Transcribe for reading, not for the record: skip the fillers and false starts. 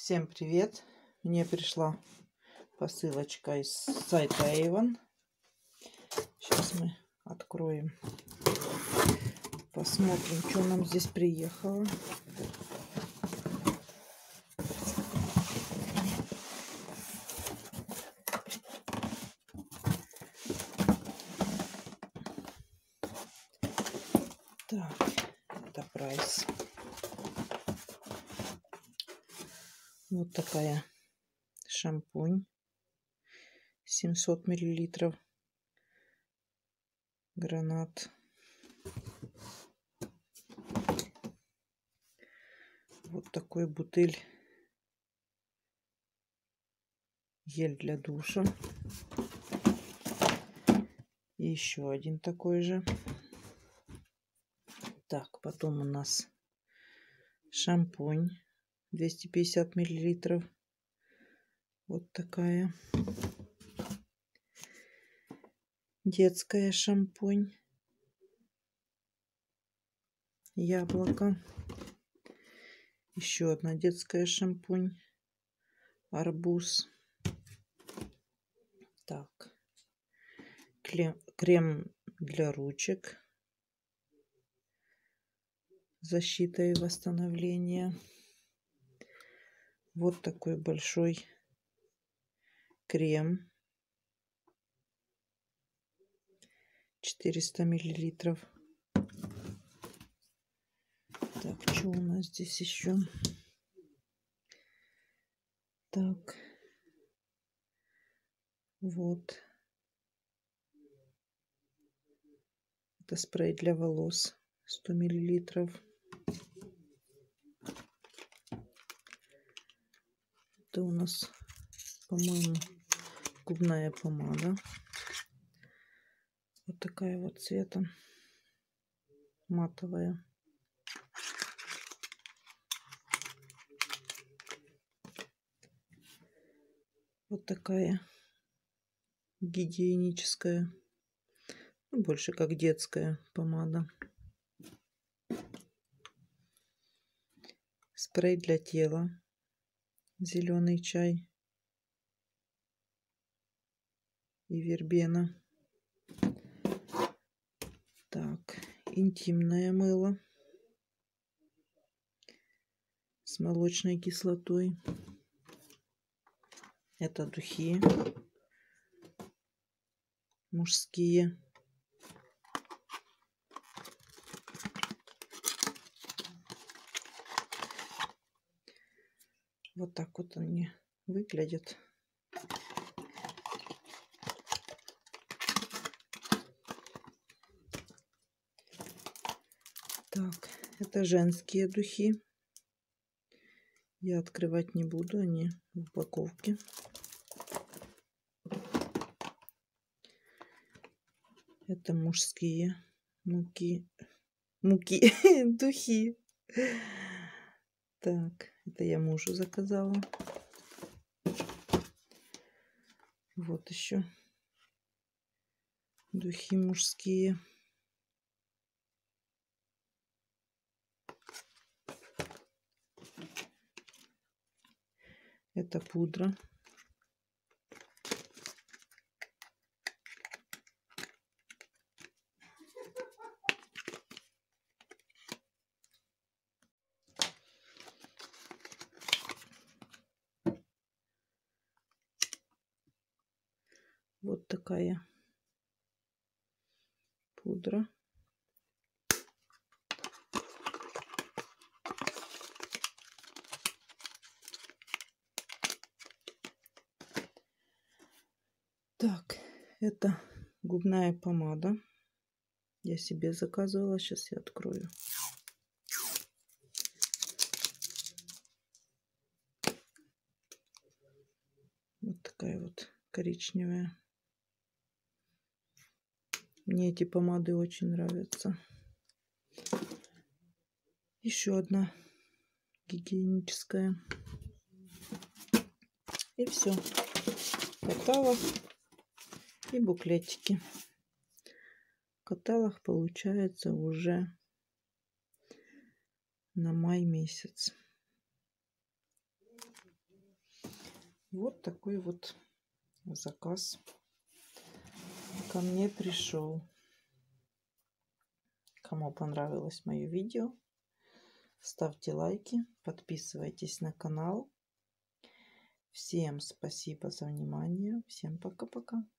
Всем привет! Мне пришла посылочка из сайта Avon. Сейчас мы откроем, посмотрим, что нам здесь приехало. Так, это прайс. Вот такая шампунь 700 мл. Гранат. Вот такой бутыль гель для душа. И еще один такой же. Так, потом у нас шампунь 250 мл. Вот такая. Детская шампунь. Яблоко. Еще одна детская шампунь. Арбуз. Так. Крем для ручек. Защита и восстановление. Вот такой большой крем. 400 миллилитров. Так, что у нас здесь еще? Так. Вот. Это спрей для волос. 100 миллилитров. Это у нас, по-моему, губная помада. Вот такая вот цвета. Матовая. Вот такая гигиеническая. Больше как детская помада. Спрей для тела. Зеленый чай. И вербена. Так, интимное мыло с молочной кислотой. Это духи мужские. Вот так вот они выглядят. Так, это женские духи. Я открывать не буду, они в упаковке. Это мужские духи. Так, это я мужу заказала. Вот еще духи мужские. Это пудра. Вот такая пудра. Так, это губная помада. Я себе заказывала. Сейчас я открою. Вот такая вот коричневая. Мне эти помады очень нравятся. Еще одна гигиеническая. И все. Каталог и буклетики. Каталог получается уже на май месяц. Вот такой вот заказ ко мне пришел. Кому понравилось мое видео, ставьте лайки, подписывайтесь на канал. Всем спасибо за внимание. Всем пока-пока.